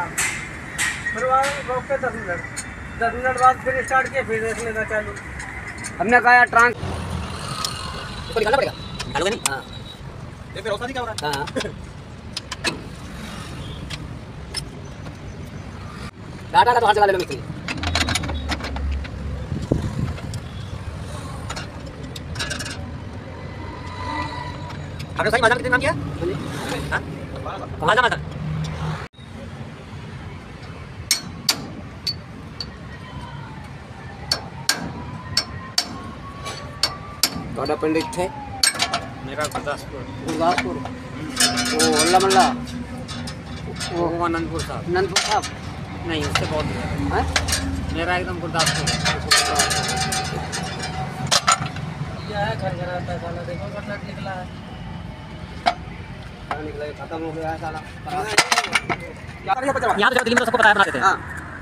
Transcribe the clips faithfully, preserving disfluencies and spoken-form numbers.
फिर वहाँ रोक के दस मिनट दस मिनट बाद फिर स्टार्ट किया, फिर देख लेना चालू। हमने कहा यार ट्रांक इसको निकालना पड़ेगा, निकालोगे नहीं? हाँ ये फिर क्या हो रहा है? हाँ डाटा का तो हाथ चला ले लो मिस्त्री। आपने सही माजा कितने नाम किया? हाँ कहाँ जाना था? ਤੁਹਾਡਾ ਪਿੰਡ ਇੱਥੇ? मेरा गुरदासपुर। गुरदासपुर। वो अल्लाह मल्ला वो आनंदपुर साहब। अनंतपुर साहब नहीं उससे बहुत दूर है। हैं? मेरा एकदम गुरदासपुर। क्या है घर घर आता है साला, देखो कितना निकला है। निकला ये खत्म हो गया है साला। क्या करिए बच्चा? यहाँ तो दिल्ली में तो सबको पता है, बना देते हैं। हाँ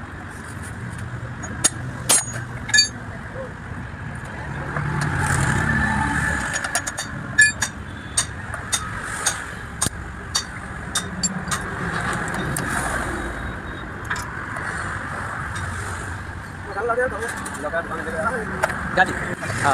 क्या जी? हाँ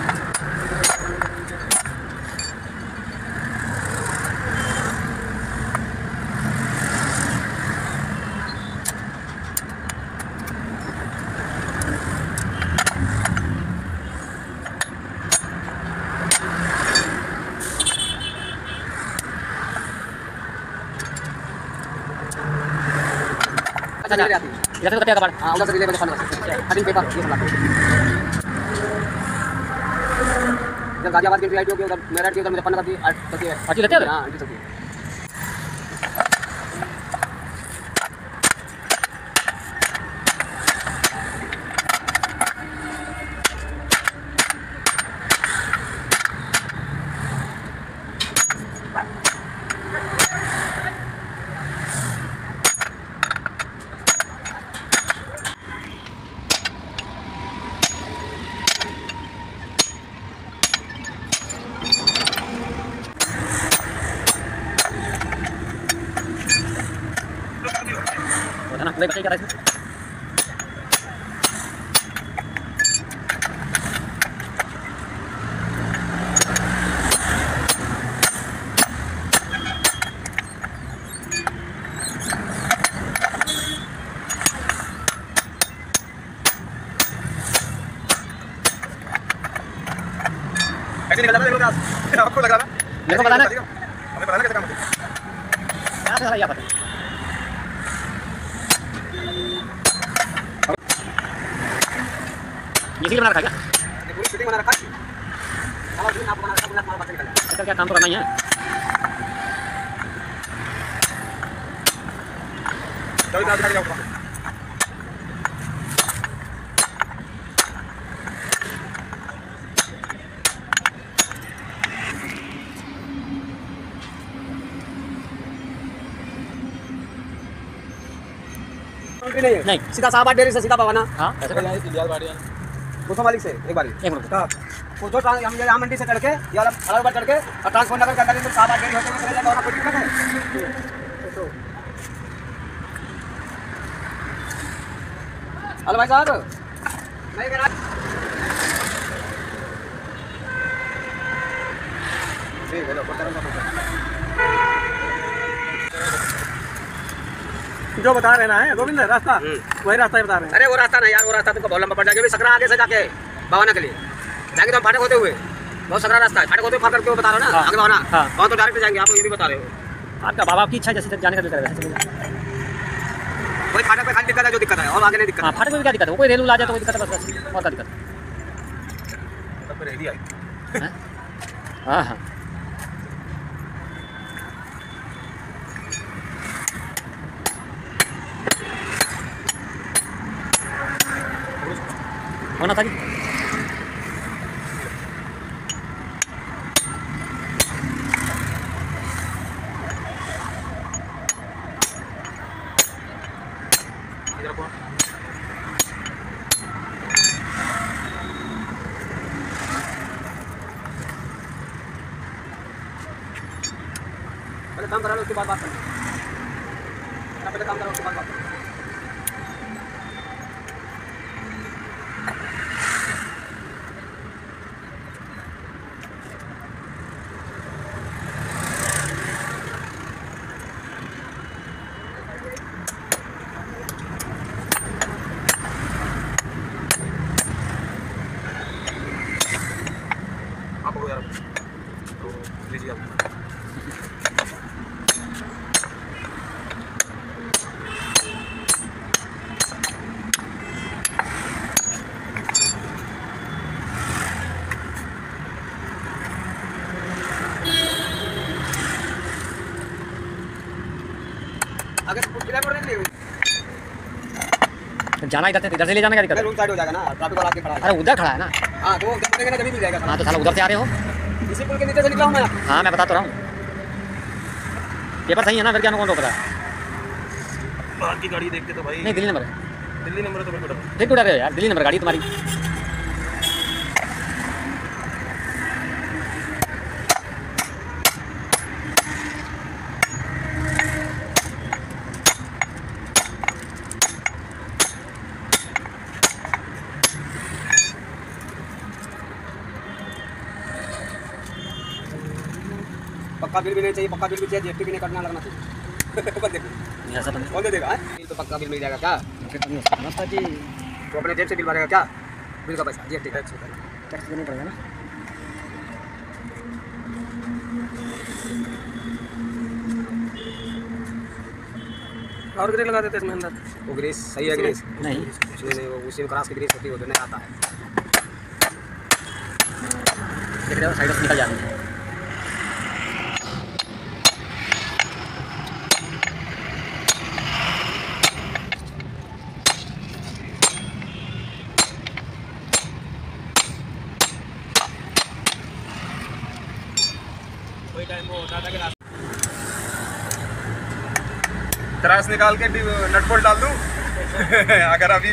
अच्छा अच्छा इधर से कटिया कबाड़। हाँ उधर से ले बजे कटिंग पेपर ये सब इधर गाजियाबाद की आई होगी, उधर मेरठ की, उधर मुजफ्फरनगर की आठ सकी है। अच्छी रहती है? हाँ आठ सकी। ना वही बताइए क्या था इसमें? कैसे निकल जाता है? आपको लग रहा है? मेरे को बताना, हमें बताना कैसे काम होता है? यहाँ से सारा यहाँ पता है। इसी बना रखा क्या? पूरी फिटिंग बना रखा है। चलो दिन आपको बना रखा है, पूरा बात निकल जाए। अच्छा क्या काम तो करना ही है। चलो दादा दिखाइए आपको। नहीं नहीं सीधा साहबाद डेयरी से सीधा पवाना। हाँ कैसे करना है? इलियास बाड़िया दूसरा मालिक से एक बार एक मिनट। हाँ वो जो ट्रांस हम यहाँ मंडी से चढ़ के या अलग बार चढ़ के और ट्रांसपोर्ट नगर के अंदर में साहबाद डेयरी होते हुए चले जाएगा और कोई है। हेलो भाई साहब नहीं करा ठीक है लो जो बता रहे ना है गोविंद रास्ता, वही रास्ता ही बता रहे हैं। अरे वो रास्ता नहीं यार, वो रास्ता तुमको बहुत लंबा पड़ जाएगा। अभी सकरा आगे से जाके बवाना के लिए जाएंगे तो हम फाटक होते हुए, बहुत सकरा रास्ता है। फाटक होते हुए फाटक करके वो बता रहे हो ना हाँ। आगे बवाना, हाँ। वहाँ तो डायरेक्ट जाएंगे। आप ये भी बता रहे हो आपका बाबा की इच्छा जैसे जाने का दिल करेगा वैसे चलेगा। वही फाटक पे खाली दिक्कत है, जो दिक्कत है और आगे नहीं दिक्कत हाँ है। फाटक में भी क्या दिक्कत है? कोई रेलू आ जाए तो कोई दिक्कत है, बस बस और क्या दिक्कत तब फिर रेडी आई है? हाँ हाँ होना था कि इधर को पहले काम करा लो, उसके बाद बात करना। पहले काम करो उसके बाद बात करो। आप हो यार तो लीजिए आप आगे कुछ किलोमीटर नहीं हुई जाना इधर से इधर से ले जाने का दिक्कत है। रूम साइड हो जाएगा ना ट्रैफिक वाला आपके खड़ा है। अरे उधर खड़ा है ना। हाँ तो वो जब तक ना जमीन मिल जाएगा। हाँ तो साला उधर से आ रहे हो। इसी पुल के नीचे से निकला हूँ मैं। हाँ मैं बता तो रहा हूँ, पेपर सही है ना, फिर क्या कौन रोक रहा है। बाहर की गाड़ी देखते तो भाई नहीं दिल्ली नंबर है, दिल्ली नंबर है तो फिर बेटा फिर क्यों डर रहे हो यार, दिल्ली नंबर गाड़ी तुम्हारी। पक्का बिल भी नहीं चाहिए, पक्का बिल भी चाहिए, जीएसटी भी नहीं कटना लगना चाहिए। बस देखो ऐसा तो नहीं, कौन दे देगा? बिल तो पक्का बिल मिल जाएगा क्या? फिर तो नहीं हो सकता जी, तो अपने जेब से बिल भरेगा क्या? बिल का पैसा जीएसटी टैक्स होता है। टैक्स देना पड़ेगा ना। और ग्रे लगा देते इसमें अंदर। वो ग्रीस सही है ग्रीस? नहीं नहीं नहीं वो उसी में क्रॉस की ग्रीस होती है, वो तो नहीं आता है। देख रहे हो साइड से निकल जाती है। कोई टाइम वो होता था कि त्रास निकाल के नट बोल्ट डाल दूं अगर अभी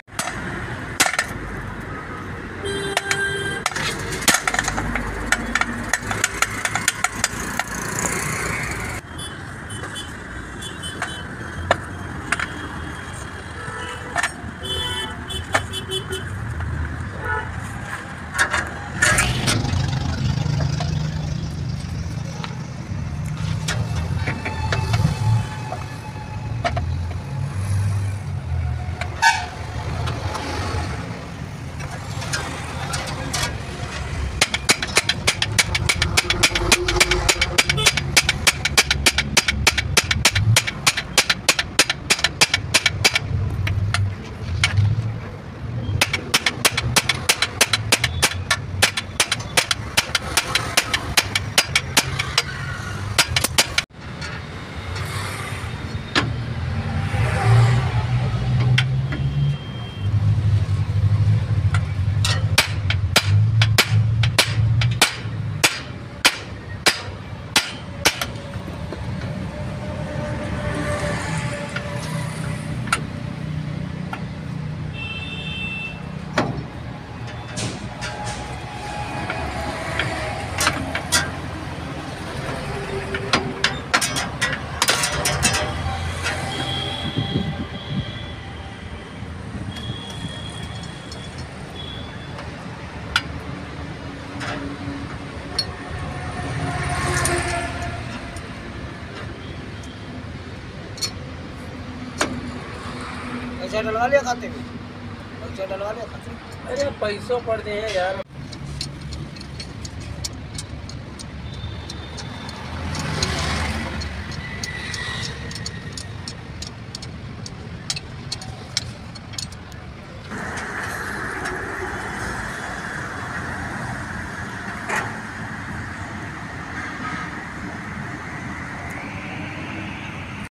पैसा डलवा लिया खाते में, पैसा डलवा लिया खाते में। अरे पैसों पड़ गए हैं यार।